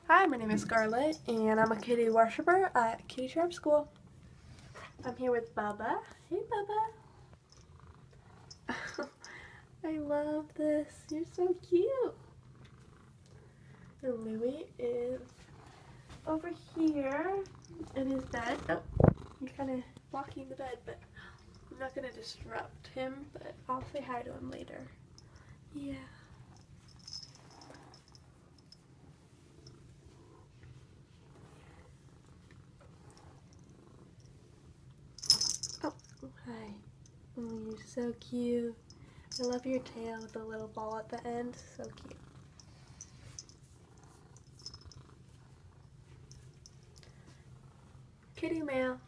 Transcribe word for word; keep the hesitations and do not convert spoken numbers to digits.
Hi, my name is Scarlett, and I'm a kitty worshiper at Kitty Trap School. I'm here with Bubba. Hey, Bubba. I love this. You're so cute. And Louie is over here in his bed. Oh, he's kind of blocking the bed, but I'm not going to disrupt him, but I'll say hi to him later. Yeah. Oh, hi. Oh, you're so cute. I love your tail with the little ball at the end. So cute. Kitty mail.